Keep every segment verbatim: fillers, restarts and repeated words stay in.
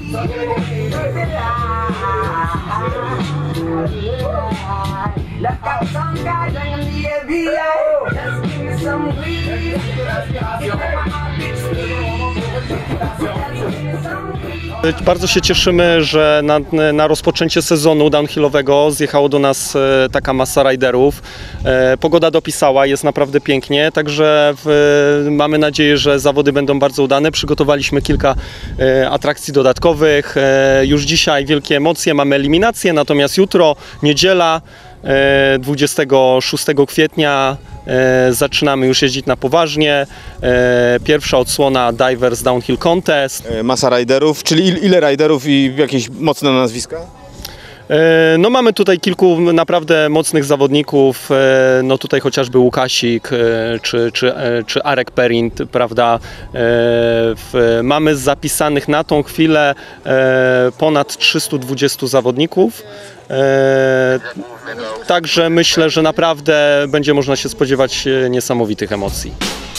Bardzo się cieszymy, że na, na rozpoczęcie sezonu downhillowego zjechało do nas taka masa riderów. Pogoda dopisała, jest naprawdę pięknie, także w, mamy nadzieję, że zawody będą bardzo udane. Przygotowaliśmy kilka atrakcji dodatkowych. Już dzisiaj wielkie emocje, mamy eliminację, natomiast jutro, niedziela, dwudziestego szóstego kwietnia, zaczynamy już jeździć na poważnie. Pierwsza odsłona Divers Downhill Contest. Masa riderów, czyli ile riderów i jakieś mocne nazwiska? No mamy tutaj kilku naprawdę mocnych zawodników, no tutaj chociażby Łukasik czy, czy, czy Arek Perint, prawda. Mamy zapisanych na tą chwilę ponad trzystu dwudziestu zawodników. Także myślę, że naprawdę będzie można się spodziewać niesamowitych emocji.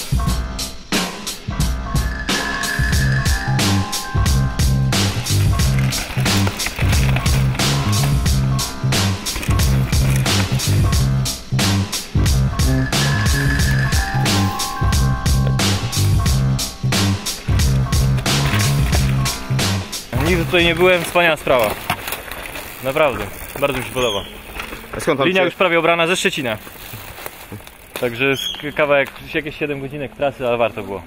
Nigdy tutaj nie byłem, wspaniała sprawa. Naprawdę, bardzo mi się podoba. A skąd Linia już prawie obrana ze Szczecina. Także kawałek, jakieś siedem godzinek trasy, ale warto było.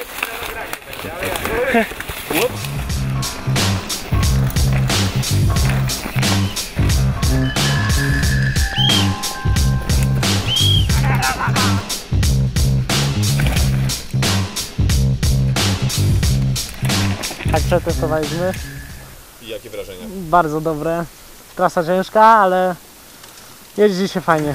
Tak przetestowaliśmy. I jakie wrażenia? Bardzo dobre. Trasa ciężka, ale jeździ się fajnie.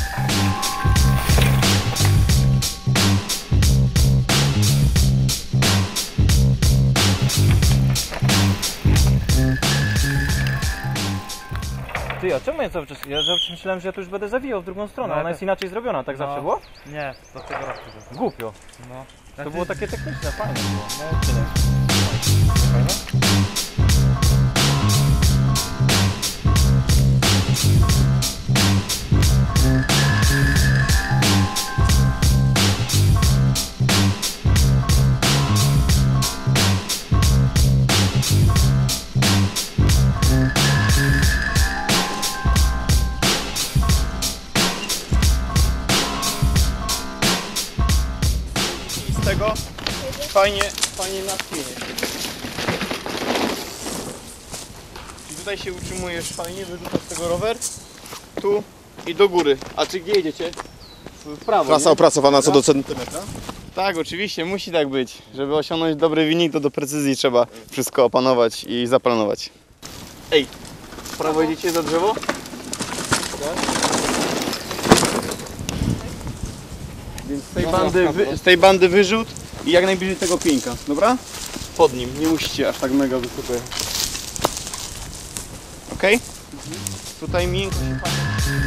Ty, a czemu ja cały czas, ja zawsze myślałem, że ja tu już będę zawijał w drugą stronę, ona jest inaczej zrobiona, tak No. zawsze było? Nie, do tego roku. Głupio. No. To było takie techniczne, fajne było. No, Z tego fajnie, fajnie natchnienie. I tutaj się utrzymujesz fajnie, wyrzucasz tego rower, tu i do góry. A czy gdzie jedziecie? W prawo. Trasa nie? opracowana co do centymetra? Tak, oczywiście, musi tak być. Żeby osiągnąć dobry wynik, to do precyzji trzeba wszystko opanować i zaplanować. Ej, w prawo jedziecie za drzewo? Więc z tej, bandy, wy, z tej bandy wyrzut i jak najbliżej tego pieńka, dobra? Pod nim, nie musicie aż tak mega wysoko jechać. Okej? Okay? Tutaj miękko się patrzy.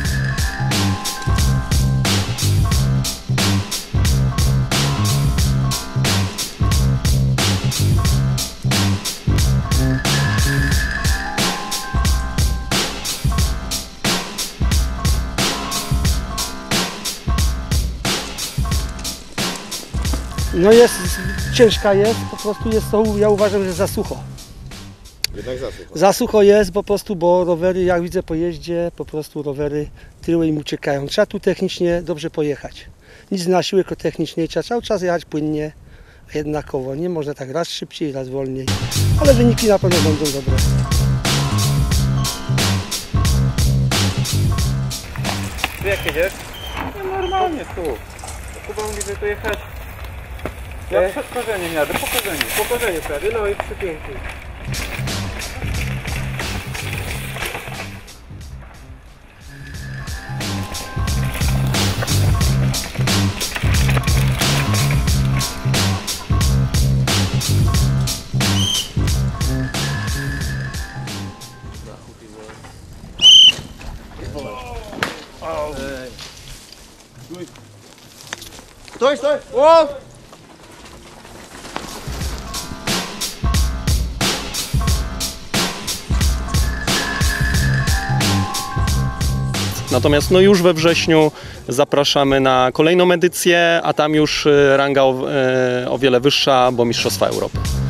No jest, ciężka jest, po prostu jest to, ja uważam, że za sucho. Jednak za sucho. Za sucho jest po prostu, bo rowery, jak widzę po jeździe, po prostu rowery tyły im uciekają. Trzeba tu technicznie dobrze pojechać. Nic na siłę, tylko technicznie, trzeba cały czas jechać płynnie, a jednakowo. Nie można tak raz szybciej, raz wolniej, ale wyniki na pewno będą dobre. Ty jak jedziesz? No normalnie tu. Kuba mówi, że tu jechać. Ja przed korzeniem jadę, po korzeniu. Po korzeniu prawie, no i przy pięciu. Stój, stój! O! Natomiast no już we wrześniu zapraszamy na kolejną edycję, a tam już e, ranga o, e, o wiele wyższa, bo Mistrzostwa Europy.